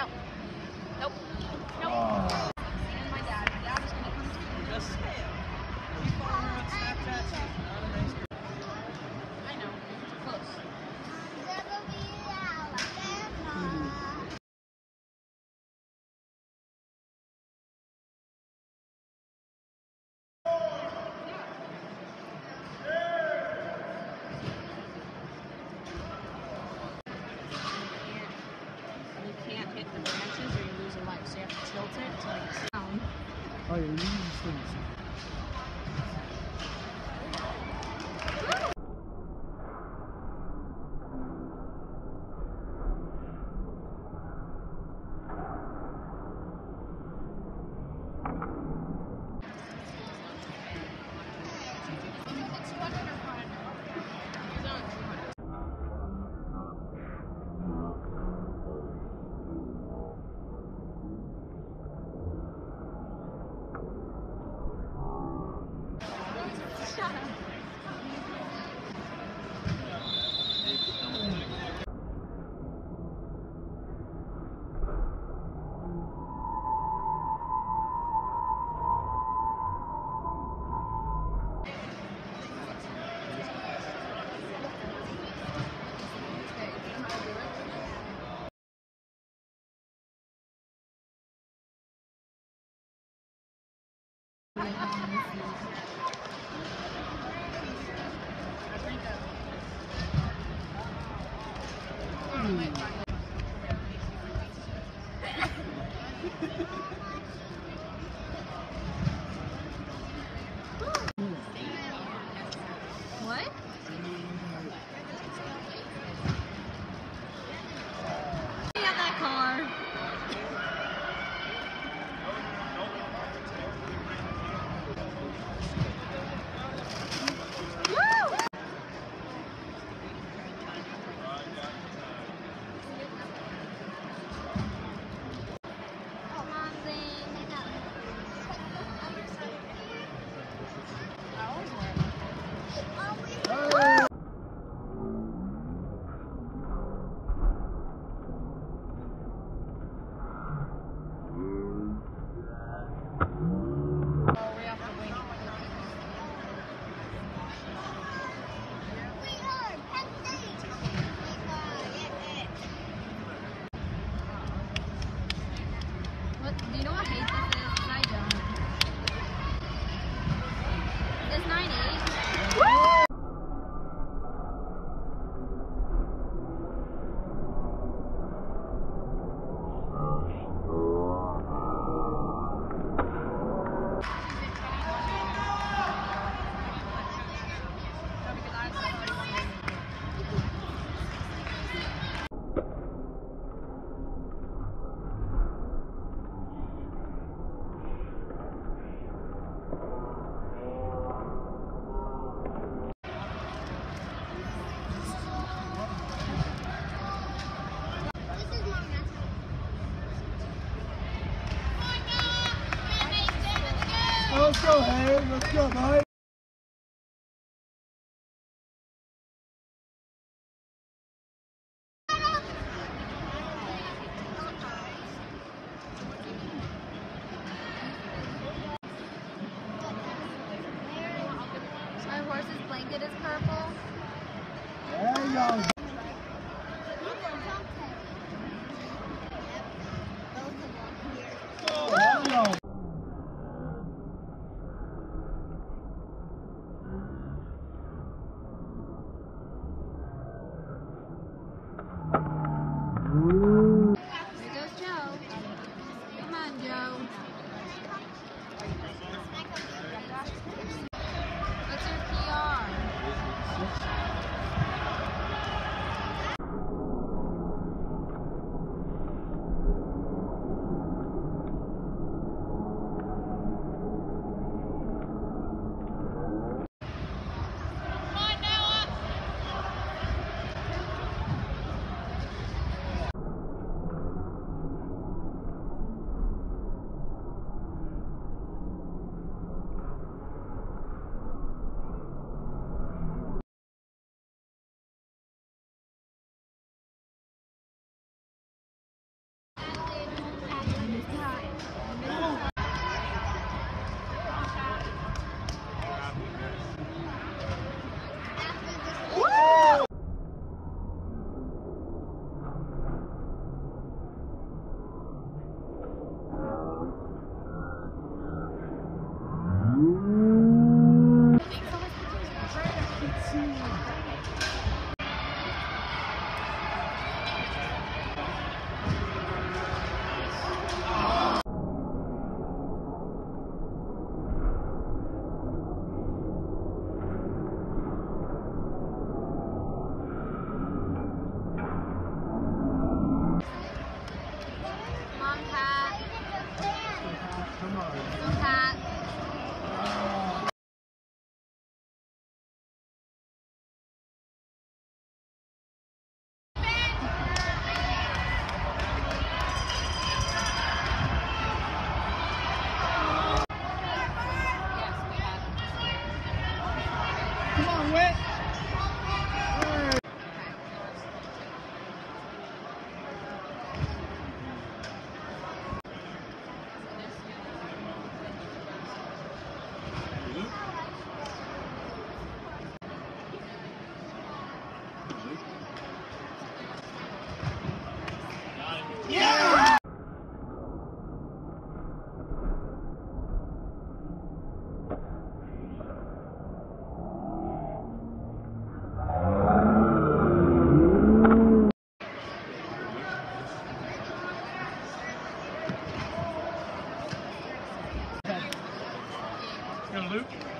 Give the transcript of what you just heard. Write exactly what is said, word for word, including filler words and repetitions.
No. Nope. Nope. Oh. And my dad. My dad is going to come too. Just say it. You follow her on Snapchat, she's not a nice girl. I know. Close. Oh, yeah, you need these things. What? We have that car. What? Do you know what hate this is? 'Cause I don't. It's nine eight. Woo! Let's go, Hayes. Let's go, mate. My horse's blanket is purple. There you go. There you go. There goes Joe. Come on, Joe. What's your P R? Come on. Pat. Come on, Whit. Yeah! Gonna loop.